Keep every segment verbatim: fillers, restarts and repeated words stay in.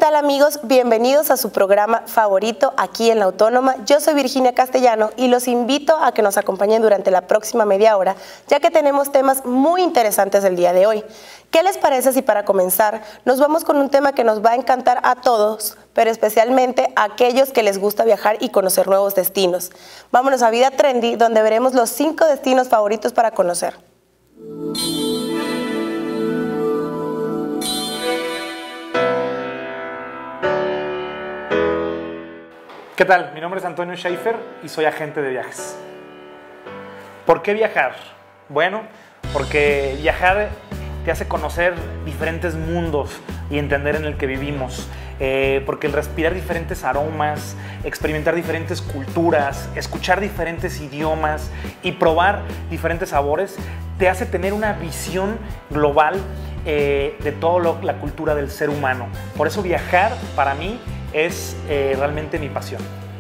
tal, amigos? Bienvenidos a su programa favorito aquí en La Autónoma. Yo soy Virginia Castellano y los invito a que nos acompañen durante la próxima media hora, ya que tenemos temas muy interesantes el día de hoy. ¿Qué les parece si para comenzar nos vamos con un tema que nos va a encantar a todos, pero especialmente a aquellos que les gusta viajar y conocer nuevos destinos? Vámonos a Vida Trendy, donde veremos los cinco destinos favoritos para conocer. ¿Qué tal? Mi nombre es Antonio Schaefer y soy agente de viajes. ¿Por qué viajar? Bueno, porque viajar te hace conocer diferentes mundos y entender en el que vivimos. Eh, porque el respirar diferentes aromas, experimentar diferentes culturas, escuchar diferentes idiomas y probar diferentes sabores te hace tener una visión global eh, de toda la cultura del ser humano. Por eso viajar para mí es eh, realmente mi pasión.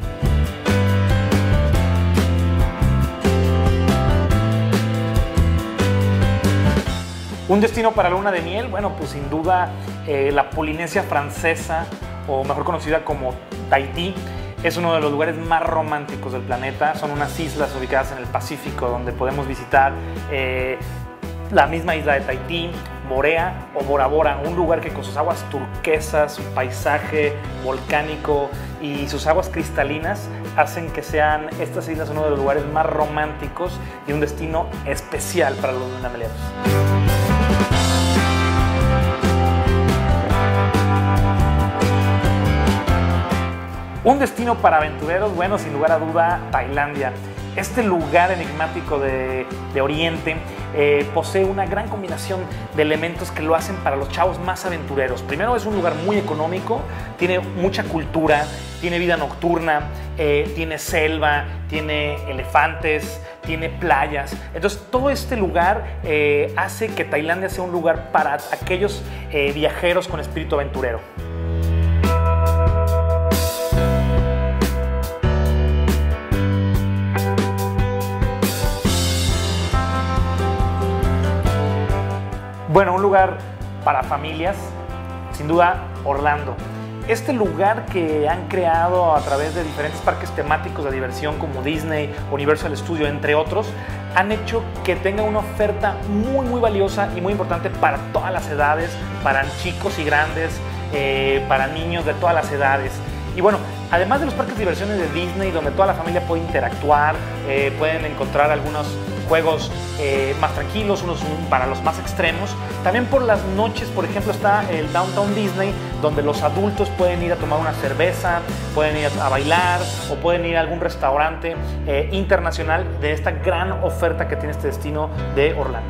Un destino para luna de miel, bueno, pues sin duda eh, la Polinesia Francesa, o mejor conocida como Tahití, es uno de los lugares más románticos del planeta. Son unas islas ubicadas en el Pacífico donde podemos visitar eh, la misma isla de Tahití, Moorea o Bora Bora, un lugar que con sus aguas turquesas, su paisaje volcánico y sus aguas cristalinas hacen que sean estas islas uno de los lugares más románticos y un destino especial para los lunameleros. Un destino para aventureros, bueno, sin lugar a duda, Tailandia. Este lugar enigmático de, de Oriente eh, posee una gran combinación de elementos que lo hacen para los chavos más aventureros. Primero, es un lugar muy económico, tiene mucha cultura, tiene vida nocturna, eh, tiene selva, tiene elefantes, tiene playas. Entonces, todo este lugar eh, hace que Tailandia sea un lugar para aquellos eh, viajeros con espíritu aventurero. Bueno, un lugar para familias, sin duda, Orlando. Este lugar que han creado a través de diferentes parques temáticos de diversión como Disney, Universal Studios, entre otros, han hecho que tenga una oferta muy, muy valiosa y muy importante para todas las edades, para chicos y grandes, eh, para niños de todas las edades. Y bueno, además de los parques de diversiones de Disney, donde toda la familia puede interactuar, eh, pueden encontrar algunos juegos eh, más tranquilos, unos para los más extremos. También por las noches, por ejemplo, está el Downtown Disney, donde los adultos pueden ir a tomar una cerveza, pueden ir a bailar o pueden ir a algún restaurante eh, internacional de esta gran oferta que tiene este destino de Orlando.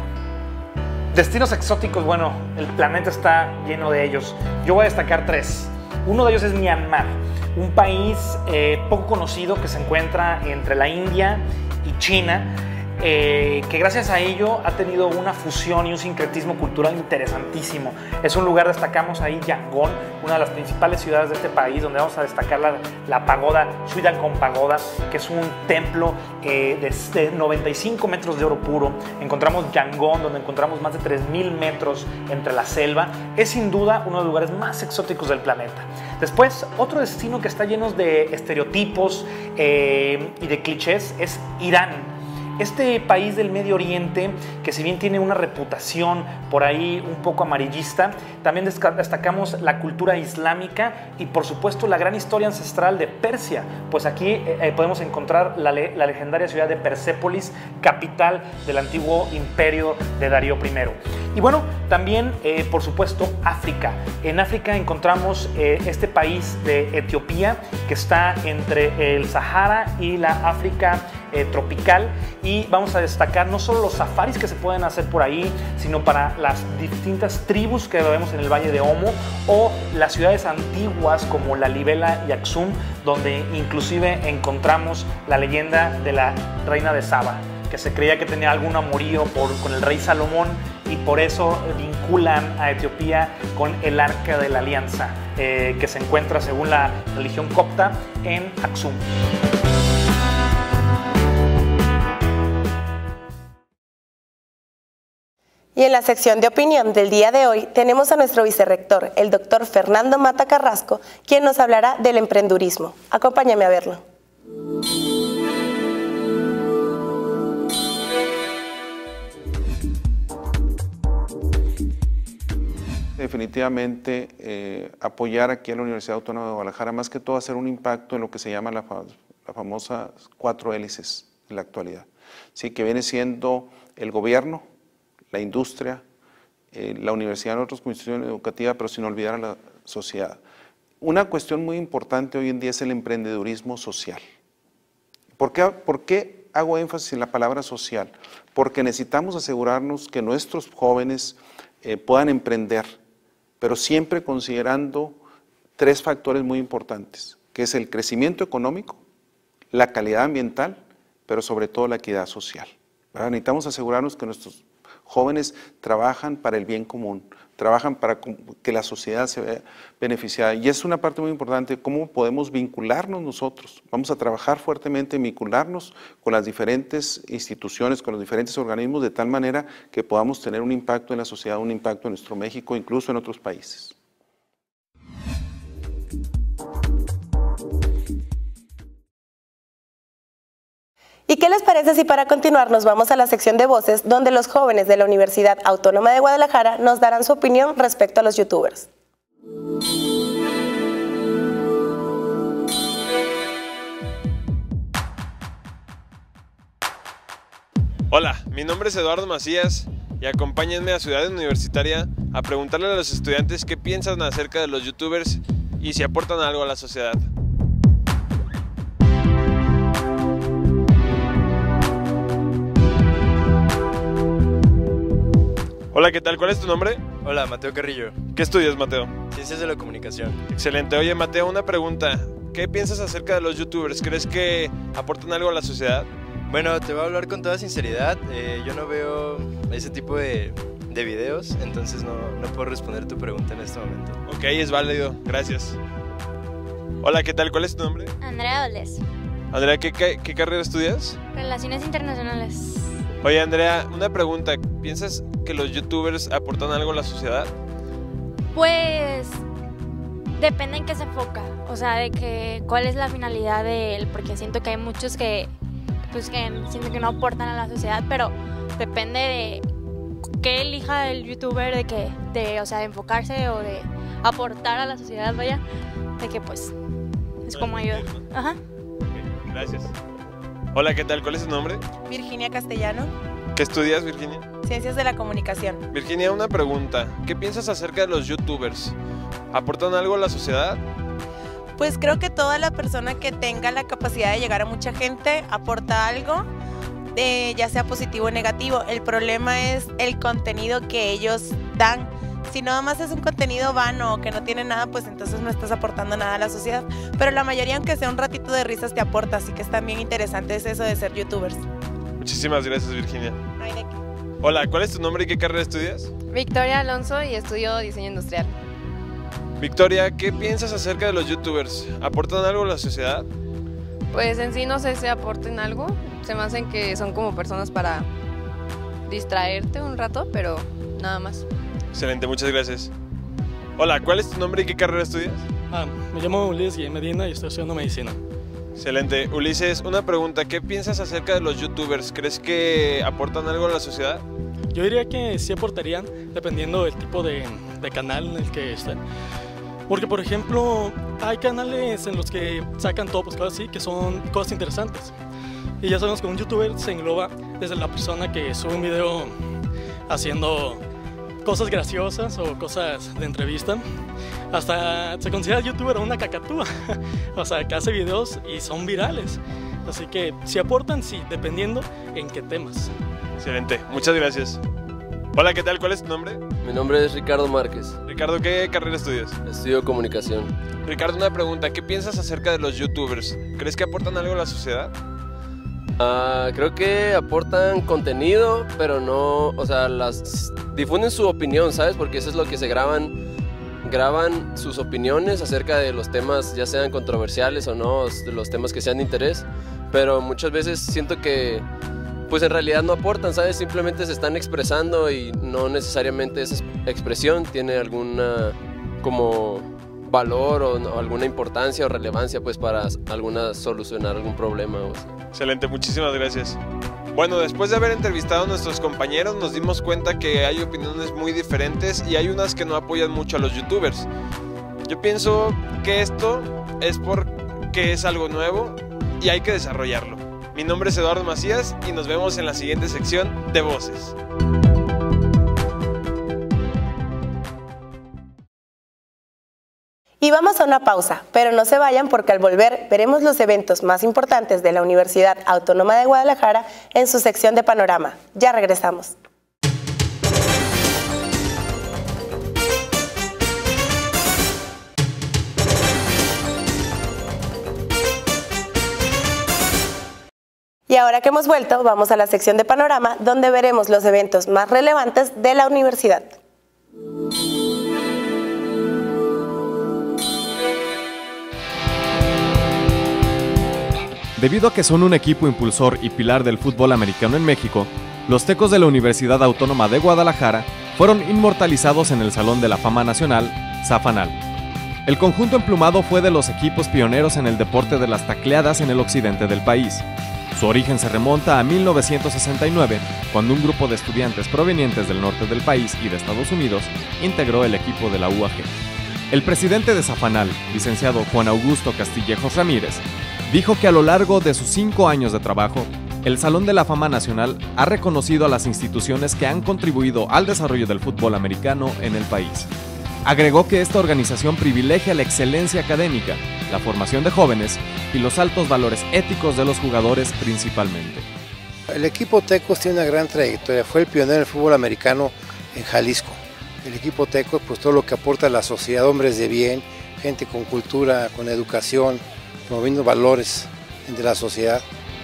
Destinos exóticos, bueno, el planeta está lleno de ellos. Yo voy a destacar tres. Uno de ellos es Myanmar, un país eh, poco conocido que se encuentra entre la India y China, eh, que gracias a ello ha tenido una fusión y un sincretismo cultural interesantísimo. Es un lugar, destacamos ahí Yangon, una de las principales ciudades de este país, donde vamos a destacar la, la pagoda Shwedagon Pagoda, que es un templo eh, de, de noventa y cinco metros de oro puro. Encontramos Yangon, donde encontramos más de tres mil metros entre la selva. Es sin duda uno de los lugares más exóticos del planeta. Después, otro destino que está lleno de estereotipos eh, y de clichés es Irán. Este país del Medio Oriente, que si bien tiene una reputación por ahí un poco amarillista, también destacamos la cultura islámica y por supuesto la gran historia ancestral de Persia, pues aquí eh, podemos encontrar la, le la legendaria ciudad de Persépolis, capital del antiguo imperio de Darío primero. Y bueno, también eh, por supuesto África. En África encontramos eh, este país de Etiopía, que está entre el Sahara y la África eh, tropical, y vamos a destacar no solo los safaris que se pueden hacer por ahí, sino para las distintas tribus que vemos en el Valle de Omo, o las ciudades antiguas como Lalibela y Aksum, donde inclusive encontramos la leyenda de la reina de Saba, que se creía que tenía algún amorío por, con el rey Salomón, y por eso vinculan a Etiopía con el Arca de la Alianza, eh, que se encuentra, según la religión copta, en Aksum. Y en la sección de opinión del día de hoy tenemos a nuestro vicerrector, el doctor Fernando Mata Carrasco, quien nos hablará del emprendurismo. Acompáñame a verlo. Definitivamente eh, apoyar aquí a la Universidad Autónoma de Guadalajara, más que todo hacer un impacto en lo que se llama la, fa la famosa cuatro hélices en la actualidad, sí, que viene siendo el gobierno, la industria, eh, la universidad y otras instituciones educativas, pero sin olvidar a la sociedad. Una cuestión muy importante hoy en día es el emprendedurismo social. ¿Por qué, por qué hago énfasis en la palabra social? Porque necesitamos asegurarnos que nuestros jóvenes eh, puedan emprender, pero siempre considerando tres factores muy importantes, que es el crecimiento económico, la calidad ambiental, pero sobre todo la equidad social, ¿verdad? Necesitamos asegurarnos que nuestros jóvenes trabajan para el bien común, trabajan para que la sociedad se vea beneficiada. Y es una parte muy importante, cómo podemos vincularnos nosotros. Vamos a trabajar fuertemente en vincularnos con las diferentes instituciones, con los diferentes organismos, de tal manera que podamos tener un impacto en la sociedad, un impacto en nuestro México, incluso en otros países. ¿Y qué les parece si para continuar nos vamos a la sección de voces, donde los jóvenes de la Universidad Autónoma de Guadalajara nos darán su opinión respecto a los youtubers? Hola, mi nombre es Eduardo Macías y acompáñenme a Ciudad Universitaria a preguntarle a los estudiantes qué piensan acerca de los youtubers y si aportan algo a la sociedad. Hola, ¿qué tal? ¿Cuál es tu nombre? Hola, Mateo Carrillo. ¿Qué estudias, Mateo? Ciencias de la Comunicación. Excelente. Oye, Mateo, una pregunta. ¿Qué piensas acerca de los youtubers? ¿Crees que aportan algo a la sociedad? Bueno, te voy a hablar con toda sinceridad. Eh, yo no veo ese tipo de, de videos, entonces no, no puedo responder tu pregunta en este momento. Ok, es válido. Gracias. Hola, ¿qué tal? ¿Cuál es tu nombre? Andrea Oles. Andrea, ¿qué, qué, qué carrera estudias? Relaciones Internacionales. Oye, Andrea, una pregunta. ¿Piensas que los youtubers aportan algo a la sociedad? Pues depende en qué se enfoca, o sea, de que cuál es la finalidad de él, porque siento que hay muchos que pues que siento que no aportan a la sociedad, pero depende de qué elija el youtuber, de que de, o sea, de enfocarse o de aportar a la sociedad, vaya, de que pues es como ayuda. Ajá. Okay, gracias. Hola, ¿qué tal? ¿Cuál es tu nombre? Virginia Castellano. ¿Qué estudias, Virginia? Ciencias de la Comunicación. Virginia, una pregunta. ¿Qué piensas acerca de los youtubers? ¿Aportan algo a la sociedad? Pues creo que toda la persona que tenga la capacidad de llegar a mucha gente aporta algo, eh, ya sea positivo o negativo. El problema es el contenido que ellos dan. Si nada más es un contenido vano o que no tiene nada, pues entonces no estás aportando nada a la sociedad. Pero la mayoría, aunque sea un ratito de risas, te aporta, así que es también interesante es eso de ser youtubers. Muchísimas gracias, Virginia. No hay de qué. Hola, ¿cuál es tu nombre y qué carrera estudias? Victoria Alonso y estudio diseño industrial. Victoria, ¿qué piensas acerca de los youtubers? ¿Aportan algo a la sociedad? Pues en sí no sé si aporten algo, se me hacen que son como personas para distraerte un rato, pero nada más. Excelente, muchas gracias. Hola, ¿cuál es tu nombre y qué carrera estudias? Ah, me llamo Ulises Guillén Medina y estoy estudiando medicina. Excelente. Ulises, una pregunta. ¿Qué piensas acerca de los youtubers? ¿Crees que aportan algo a la sociedad? Yo diría que sí aportarían, dependiendo del tipo de, de canal en el que estén. Porque, por ejemplo, hay canales en los que sacan tops, pues, cosas así, que son cosas interesantes. Y ya sabemos que un youtuber se engloba desde la persona que sube un video haciendo cosas graciosas o cosas de entrevista, hasta se considera youtuber una cacatúa, o sea, que hace videos y son virales. Así que si aportan, sí, dependiendo en qué temas. Excelente, muchas gracias. Hola, ¿qué tal? ¿Cuál es tu nombre? Mi nombre es Ricardo Márquez. Ricardo, ¿qué carrera estudias? Estudio comunicación. Ricardo, una pregunta. ¿Qué piensas acerca de los youtubers? ¿Crees que aportan algo a la sociedad? Uh, creo que aportan contenido, pero no, o sea, las difunden su opinión, ¿sabes? Porque eso es lo que se graban, graban sus opiniones acerca de los temas, ya sean controversiales o no, de los temas que sean de interés, pero muchas veces siento que pues en realidad no aportan, ¿sabes? Simplemente se están expresando y no necesariamente esa expresión tiene alguna como valor o, o alguna importancia o relevancia pues para alguna solucionar algún problema o así. Excelente, muchísimas gracias. Bueno, después de haber entrevistado a nuestros compañeros nos dimos cuenta que hay opiniones muy diferentes y hay unas que no apoyan mucho a los youtubers. Yo pienso que esto es porque es algo nuevo y hay que desarrollarlo. Mi nombre es Eduardo Macías y nos vemos en la siguiente sección de Voces. Y vamos a una pausa, pero no se vayan porque al volver veremos los eventos más importantes de la Universidad Autónoma de Guadalajara en su sección de Panorama. Ya regresamos. Y ahora que hemos vuelto, vamos a la sección de Panorama, donde veremos los eventos más relevantes de la universidad. Debido a que son un equipo impulsor y pilar del fútbol americano en México, los Tecos de la Universidad Autónoma de Guadalajara fueron inmortalizados en el Salón de la Fama Nacional, Zafanal. El conjunto emplumado fue de los equipos pioneros en el deporte de las tacleadas en el occidente del país. Su origen se remonta a mil novecientos sesenta y nueve, cuando un grupo de estudiantes provenientes del norte del país y de Estados Unidos integró el equipo de la U A G. El presidente de Zafanal, licenciado Juan Augusto Castillejos Ramírez, dijo que a lo largo de sus cinco años de trabajo, el Salón de la Fama Nacional ha reconocido a las instituciones que han contribuido al desarrollo del fútbol americano en el país. Agregó que esta organización privilegia la excelencia académica, la formación de jóvenes y los altos valores éticos de los jugadores principalmente. El equipo Tecos tiene una gran trayectoria, fue el pionero del fútbol americano en Jalisco. El equipo Tecos, pues todo lo que aporta a la sociedad, hombres de bien, gente con cultura, con educación, promoviendo valores entre la sociedad.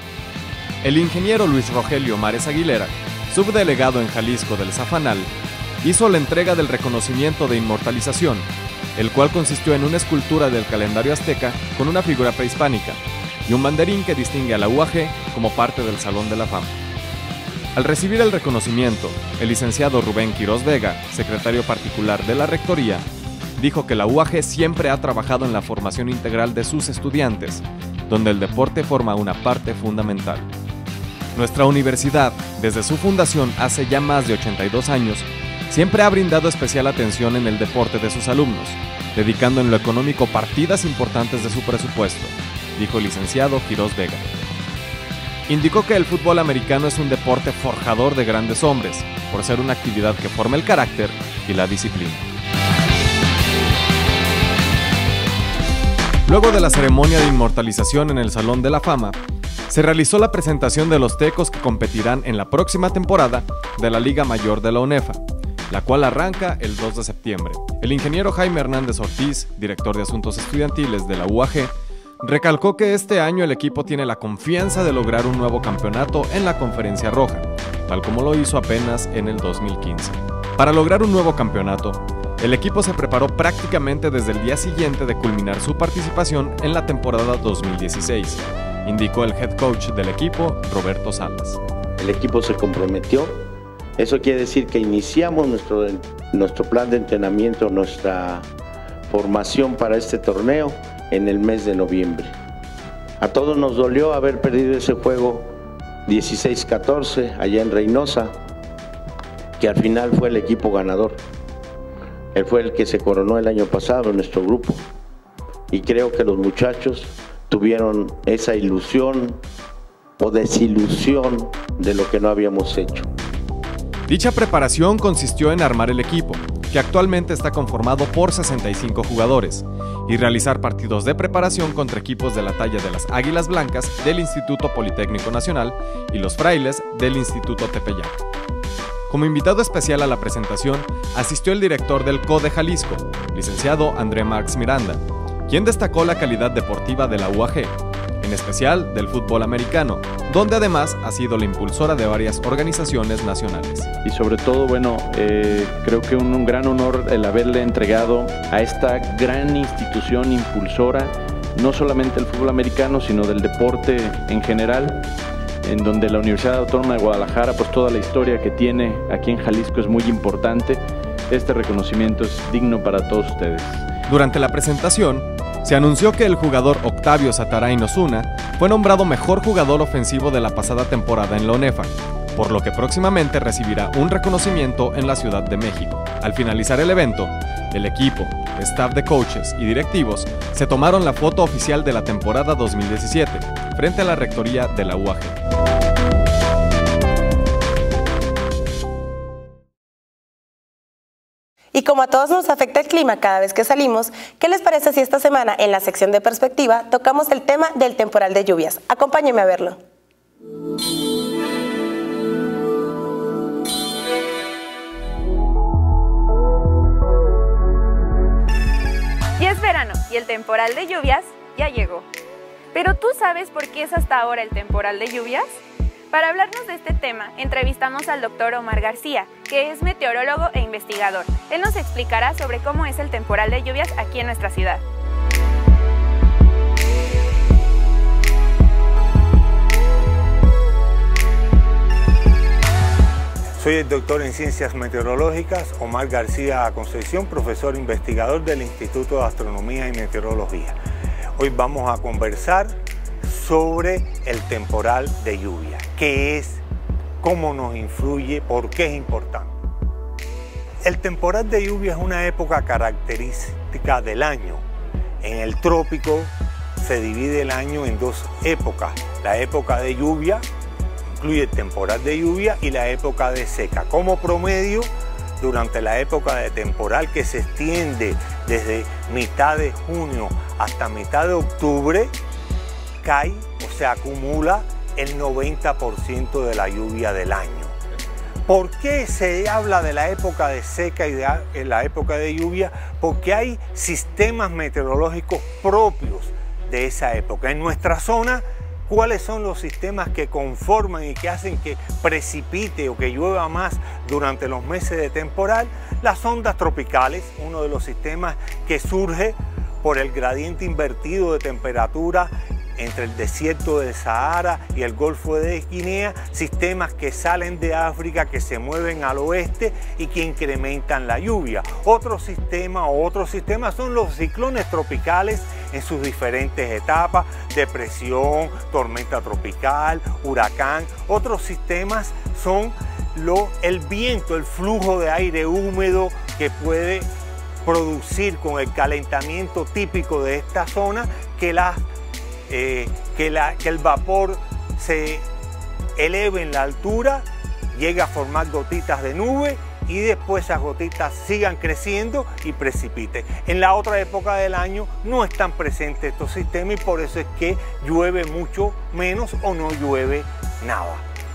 El ingeniero Luis Rogelio Mares Aguilera, subdelegado en Jalisco del Zafanal, hizo la entrega del reconocimiento de inmortalización, el cual consistió en una escultura del calendario azteca con una figura prehispánica y un banderín que distingue a la U A G como parte del Salón de la Fama. Al recibir el reconocimiento, el licenciado Rubén Quirós Vega, secretario particular de la Rectoría, dijo que la U A G siempre ha trabajado en la formación integral de sus estudiantes, donde el deporte forma una parte fundamental. Nuestra universidad, desde su fundación hace ya más de ochenta y dos años, siempre ha brindado especial atención en el deporte de sus alumnos, dedicando en lo económico partidas importantes de su presupuesto, dijo el licenciado Quirós Vega. Indicó que el fútbol americano es un deporte forjador de grandes hombres, por ser una actividad que forma el carácter y la disciplina. Luego de la ceremonia de inmortalización en el Salón de la Fama, se realizó la presentación de los Tecos que competirán en la próxima temporada de la Liga Mayor de la UNEFA, la cual arranca el dos de septiembre. El ingeniero Jaime Hernández Ortiz, director de Asuntos Estudiantiles de la U A G, recalcó que este año el equipo tiene la confianza de lograr un nuevo campeonato en la Conferencia Roja, tal como lo hizo apenas en el dos mil quince. Para lograr un nuevo campeonato, el equipo se preparó prácticamente desde el día siguiente de culminar su participación en la temporada dos mil dieciséis, indicó el head coach del equipo, Roberto Salas. El equipo se comprometió, eso quiere decir que iniciamos nuestro, nuestro plan de entrenamiento, nuestra formación para este torneo en el mes de noviembre. A todos nos dolió haber perdido ese juego dieciséis catorce allá en Reynosa, que al final fue el equipo ganador. Él fue el que se coronó el año pasado en nuestro grupo. Y creo que los muchachos tuvieron esa ilusión o desilusión de lo que no habíamos hecho. Dicha preparación consistió en armar el equipo, que actualmente está conformado por sesenta y cinco jugadores, y realizar partidos de preparación contra equipos de la talla de las Águilas Blancas del Instituto Politécnico Nacional y los Frailes del Instituto Tepeyac. Como invitado especial a la presentación, asistió el director del C O de Jalisco, licenciado André Marx Miranda, quien destacó la calidad deportiva de la U A G, en especial del fútbol americano, donde además ha sido la impulsora de varias organizaciones nacionales. Y sobre todo, bueno, eh, creo que un, un gran honor el haberle entregado a esta gran institución impulsora, no solamente del fútbol americano, sino del deporte en general, en donde la Universidad Autónoma de Guadalajara, pues toda la historia que tiene aquí en Jalisco es muy importante. Este reconocimiento es digno para todos ustedes. Durante la presentación, se anunció que el jugador Octavio Satarain Osuna fue nombrado mejor jugador ofensivo de la pasada temporada en la ONEFA, por lo que próximamente recibirá un reconocimiento en la Ciudad de México. Al finalizar el evento, el equipo, staff de coaches y directivos se tomaron la foto oficial de la temporada dos mil diecisiete frente a la rectoría de la U A G. Y como a todos nos afecta el clima cada vez que salimos, ¿qué les parece si esta semana en la sección de perspectiva tocamos el tema del temporal de lluvias? Acompáñenme a verlo. Ya es verano y el temporal de lluvias ya llegó. ¿Pero tú sabes por qué es hasta ahora el temporal de lluvias? Para hablarnos de este tema, entrevistamos al doctor Omar García, que es meteorólogo e investigador. Él nos explicará sobre cómo es el temporal de lluvias aquí en nuestra ciudad. Soy el doctor en Ciencias Meteorológicas, Omar García Concepción, profesor investigador del Instituto de Astronomía y Meteorología. Hoy vamos a conversar sobre el temporal de lluvia. ¿Qué es? ¿Cómo nos influye? ¿Por qué es importante? El temporal de lluvia es una época característica del año. En el trópico se divide el año en dos épocas. La época de lluvia incluye el temporal de lluvia y la época de seca. Como promedio, durante la época de temporal, que se extiende desde mitad de junio hasta mitad de octubre, cae o se acumula el noventa por ciento de la lluvia del año. ¿Por qué se habla de la época de seca y de la época de lluvia? Porque hay sistemas meteorológicos propios de esa época. En nuestra zona, ¿cuáles son los sistemas que conforman y que hacen que precipite o que llueva más durante los meses de temporal? Las ondas tropicales, uno de los sistemas que surge por el gradiente invertido de temperatura entre el desierto del Sahara y el Golfo de Guinea, sistemas que salen de África, que se mueven al oeste y que incrementan la lluvia. Otro sistema o otros sistemas son los ciclones tropicales en sus diferentes etapas, depresión, tormenta tropical, huracán. Otros sistemas son lo, el viento, el flujo de aire húmedo que puede producir con el calentamiento típico de esta zona que la Eh, que, la, que el vapor se eleve en la altura, llega a formar gotitas de nube y después esas gotitas sigan creciendo y precipiten. En la otra época del año no están presentes estos sistemas y por eso es que llueve mucho menos o no llueve nada.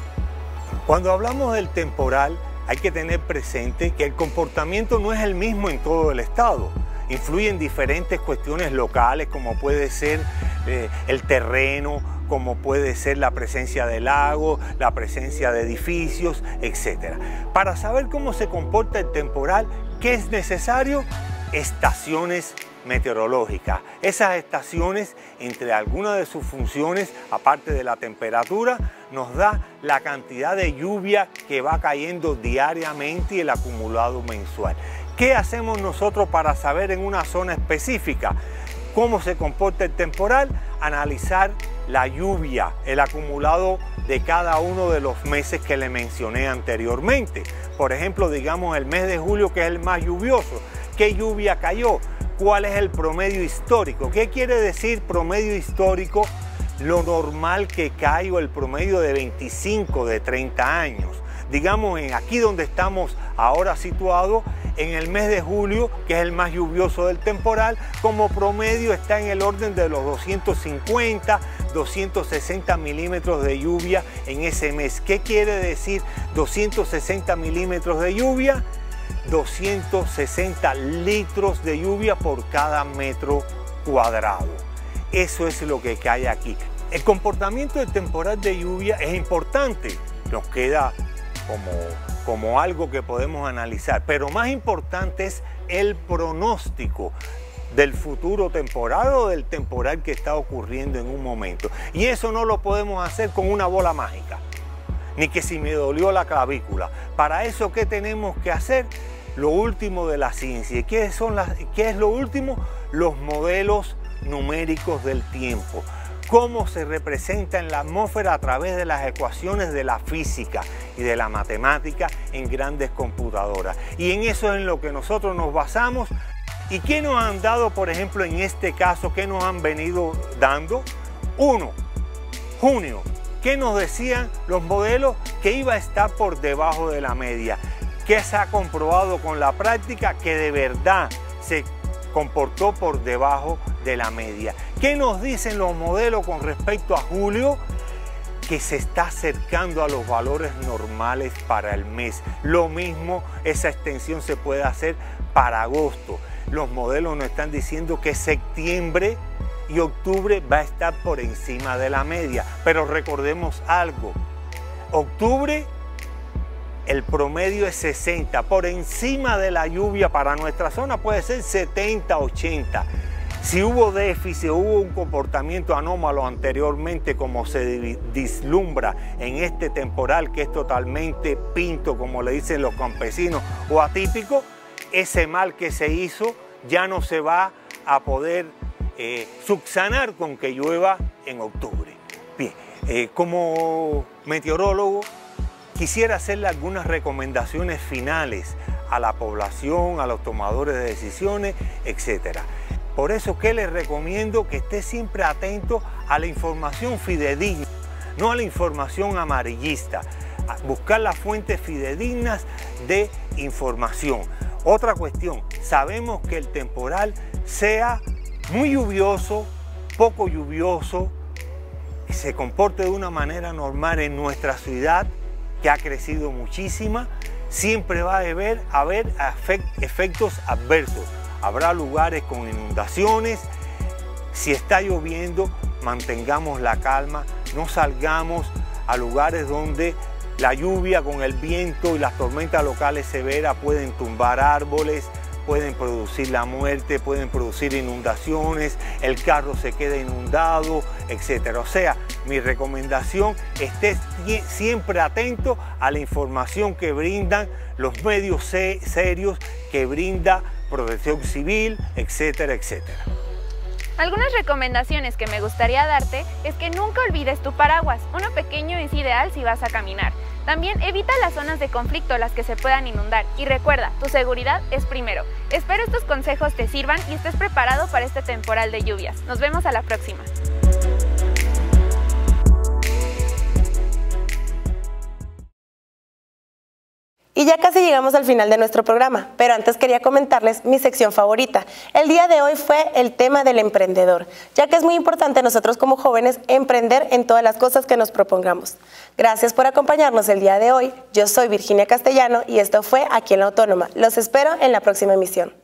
Cuando hablamos del temporal hay que tener presente que el comportamiento no es el mismo en todo el estado. Influyen diferentes cuestiones locales, como puede ser eh, el terreno, como puede ser la presencia de lagos, la presencia de edificios, etcétera. Para saber cómo se comporta el temporal, ¿qué es necesario? Estaciones meteorológicas. Esas estaciones, entre algunas de sus funciones, aparte de la temperatura, nos da la cantidad de lluvia que va cayendo diariamente y el acumulado mensual. ¿Qué hacemos nosotros para saber en una zona específica cómo se comporta el temporal? Analizar la lluvia, el acumulado de cada uno de los meses que le mencioné anteriormente. Por ejemplo, digamos el mes de julio, que es el más lluvioso. ¿Qué lluvia cayó? ¿Cuál es el promedio histórico? ¿Qué quiere decir promedio histórico? Lo normal que cae o el promedio de veinticinco, de treinta años. Digamos, en aquí donde estamos ahora situados, en el mes de julio, que es el más lluvioso del temporal, como promedio está en el orden de los doscientos cincuenta, doscientos sesenta milímetros de lluvia en ese mes. ¿Qué quiere decir doscientos sesenta milímetros de lluvia? doscientos sesenta litros de lluvia por cada metro cuadrado. Eso es lo que cae aquí. El comportamiento del temporal de lluvia es importante, nos queda como, como algo que podemos analizar, pero más importante es el pronóstico del futuro temporal o del temporal que está ocurriendo en un momento. Y eso no lo podemos hacer con una bola mágica, ni que si me dolió la clavícula. Para eso, ¿qué tenemos que hacer? Lo último de la ciencia. ¿Y qué, son las, qué es lo último? Los modelos numéricos del tiempo. Cómo se representa en la atmósfera a través de las ecuaciones de la física y de la matemática en grandes computadoras. Y en eso es en lo que nosotros nos basamos. ¿Y qué nos han dado, por ejemplo, en este caso? ¿Qué nos han venido dando? Uno, junio. ¿Qué nos decían los modelos? Que iba a estar por debajo de la media. ¿Qué se ha comprobado con la práctica? Que de verdad se comportó por debajo de la media. ¿Qué nos dicen los modelos con respecto a julio? Que se está acercando a los valores normales para el mes. Lo mismo, esa extensión se puede hacer para agosto. Los modelos nos están diciendo que septiembre y octubre va a estar por encima de la media. Pero recordemos algo, octubre el promedio es sesenta, por encima de la lluvia para nuestra zona puede ser setenta, ochenta. Si hubo déficit, hubo un comportamiento anómalo anteriormente, como se vislumbra en este temporal que es totalmente pinto, como le dicen los campesinos, o atípico, ese mal que se hizo ya no se va a poder eh, subsanar con que llueva en octubre. Bien, eh, como meteorólogo quisiera hacerle algunas recomendaciones finales a la población, a los tomadores de decisiones, etcétera. Por eso que les recomiendo que esté siempre atento a la información fidedigna, no a la información amarillista, a buscar las fuentes fidedignas de información. Otra cuestión, sabemos que el temporal sea muy lluvioso, poco lluvioso, que se comporte de una manera normal en nuestra ciudad, que ha crecido muchísima, siempre va a haber, haber efectos adversos. Habrá lugares con inundaciones. Si está lloviendo, mantengamos la calma, no salgamos a lugares donde la lluvia con el viento y las tormentas locales severas pueden tumbar árboles, pueden producir la muerte, pueden producir inundaciones, el carro se queda inundado, etcétera. O sea, mi recomendación, esté siempre atento a la información que brindan los medios serios, que brinda Protección Civil, etcétera, etcétera. Algunas recomendaciones que me gustaría darte es que nunca olvides tu paraguas. Uno pequeño es ideal si vas a caminar. También evita las zonas de conflicto, las que se puedan inundar. Y recuerda, tu seguridad es primero. Espero estos consejos te sirvan y estés preparado para este temporal de lluvias. Nos vemos a la próxima. Y ya casi llegamos al final de nuestro programa, pero antes quería comentarles mi sección favorita. El día de hoy fue el tema del emprendedor, ya que es muy importante nosotros como jóvenes emprender en todas las cosas que nos propongamos. Gracias por acompañarnos el día de hoy. Yo soy Virginia Castellano y esto fue Aquí en la Autónoma. Los espero en la próxima emisión.